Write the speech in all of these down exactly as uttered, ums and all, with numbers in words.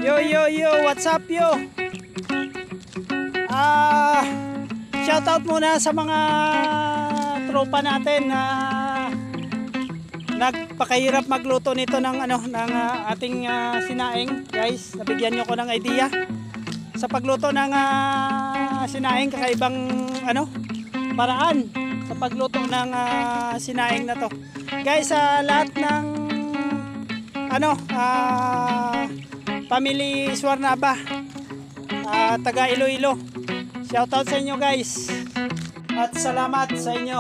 Yo yo yo, what's up yo? Ah, shoutout muna sa mga tropa natin na nagpakahirap magluto nito ng ano ng uh, ating uh, sinaing, guys. Nabigyan niyo ko ng idea sa pagluto ng uh, sinaing, kakaibang ano paraan sa pagluto ng uh, sinaing na to. Guys, sa uh, lahat ng ano uh, family Swarnaba, uh, taga Iloilo, shoutout sa inyo guys at salamat sa inyo.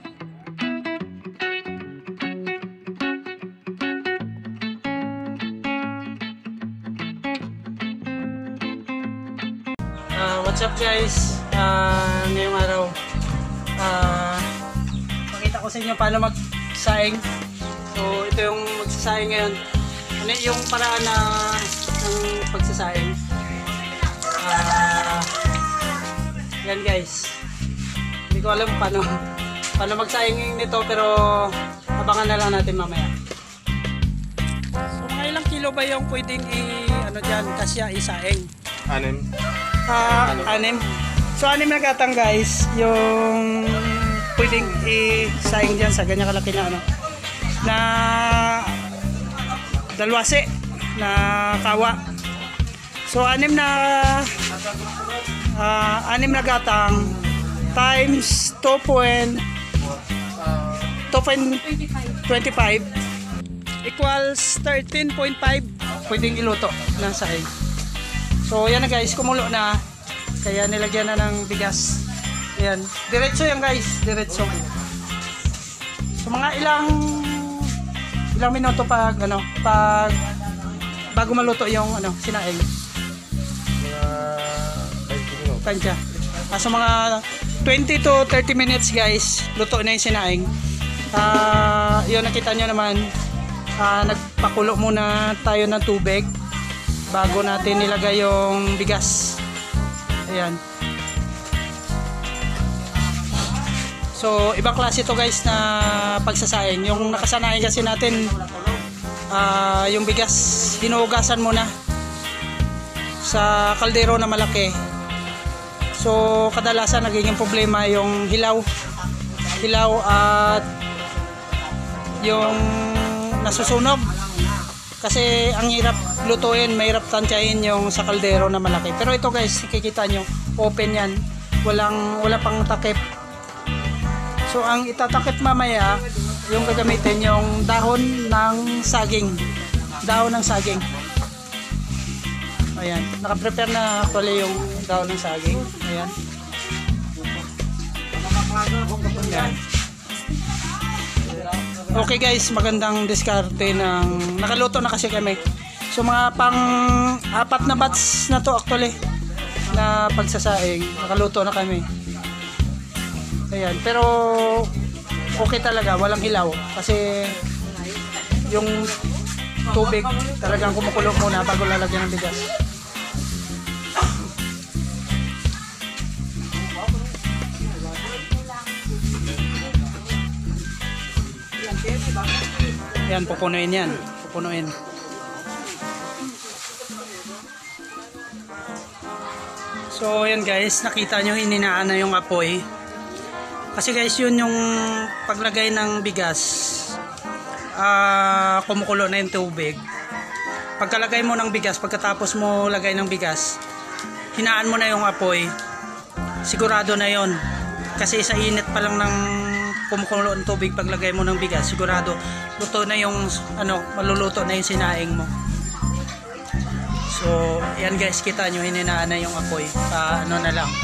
Uh, what's up guys, uh, ngayong araw uh, pakita ko sa inyo paano magsaing. So ito yung magsasaing ngayon. Ano yung paraan na ng pagsasaing. Uh, yan guys, hindi ko alam paano paano magsaing nito, pero abangan na lang natin mamaya. So mga ilang kilo ba yung pwedeng i ano dyan kasya isaing? Anim. Uh, anim. So anim na gatang guys yung pwedeng i-saing dyan sa ganyan kalaki na ano na dalwase na kawa. So anim na uh, anim na gatang times two point two five equals thirteen point five pwedeng iluto na saing. So yan na guys, kumulo na, kaya nilagyan na ng bigas. Ayan, diretso yan guys, diretso. So mga ilang ilang minuto pag ano, pag bago maluto yung ano, sinaing. Mga five minutes. Tansya. Ah, so mga twenty to thirty minutes guys, luto na yung sinaing. Ah, yun nakita nyo naman, ah, nagpakulo muna tayo ng tubig bago natin nilagay yung bigas. Ayan. So ibang klase to guys na pagsasaing. Yung nakasanayan kasi natin uh, yung bigas hinugasan muna sa kaldero na malaki. So kadalasan nagiging problema yung hilaw hilaw at yung nasusunog, kasi ang hirap lutuin, mahirap tansyahin yung sa kaldero na malaki. Pero ito guys, nakikita nyo, open yan, walang wala pang takip. So ang itatakip mamaya, yung gagamitin yung dahon ng saging. Dahon ng saging. Ayan, naka-prepare na actually yung dahon ng saging. Ayan. Ayan. Okay guys, magandang diskarte ng nakaluto na kasi kami. So mga pang apat na batch na to actually na pagsasaing, nakaluto na kami. Ayan, pero okay talaga, walang hilaw kasi yung tubig talagang kumukulo muna bago lalagyan ng bigas. Yan, pupunuin yan, pupunuin. So yan guys, nakita nyo hininaan na yung apoy. Kasi guys, yun yung paglagay ng bigas, uh, kumukulo na yung tubig. Pagkalagay mo ng bigas, pagkatapos mo lagay ng bigas, hinaan mo na yung apoy, sigurado na yon. Kasi sa init pa lang ng kumukulo ng tubig, paglagay mo ng bigas, sigurado luto na yung ano, maluluto na yung sinaing mo. So yan guys, kita nyo hininaan na yung apoy, uh, ano na lang,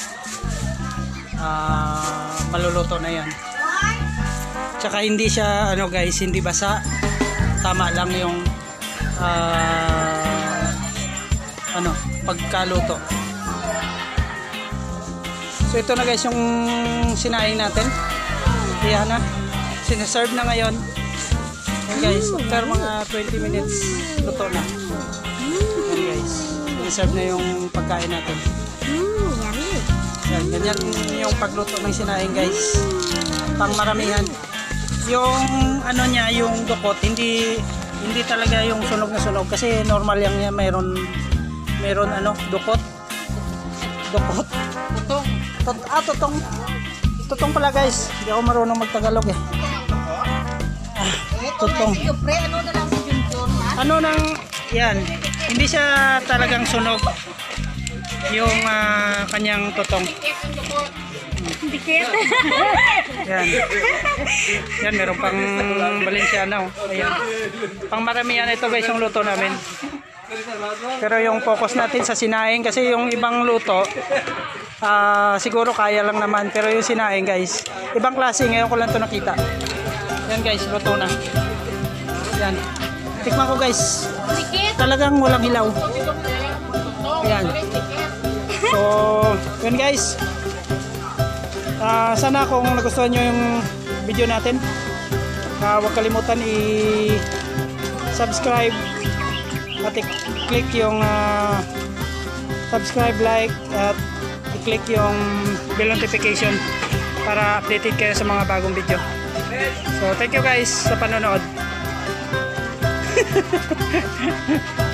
uh, maluluto na yan. Tsaka hindi siya ano guys, hindi basa, tama lang yung uh, ano, pagkaluto. So ito na guys yung sinaing natin. Ayan na, sineserve na ngayon. Ayan guys, after mga twenty minutes luto na. Ayan guys, sineserve na yung pagkain natin. Ayan, ganyan yung pagluto ng sinaing guys, pang maramihan. Yung ano niya, yung dukot, hindi Hindi talaga yung sunog na sunog kasi normal yang yan mayroon mayroon ano, dukot. Dukot. Tutong. Tot, ah, tutong. Tutong pala guys. Hindi ako marunong magtagalog eh. Ah, tutong. Ito, pre, ano na lang si Junjun, ha? Ano nang yan, hindi siya talagang sunog yung ah, kanyang tutong. Dikit. Yan. Yan, meron pang Valenciana. Oh. Ayan. Pang maramihan ito guys yung luto namin. Pero yung focus natin sa sinaing kasi yung ibang luto ah, siguro kaya lang naman. Pero yung sinaing guys, ibang klase. Ngayon ko lang ito nakita. Yan guys, luto na. Yan. Tikman ko guys. Dikit. Talagang walang hilaw. Yan. So, yun guys. Ah, sana kung nagustuhan nyo yung video natin, ah, huwag kalimutan i-subscribe at i-click yung ah, subscribe, like at i-click yung bell notification para updated kayo sa mga bagong video. So thank you guys sa panonood.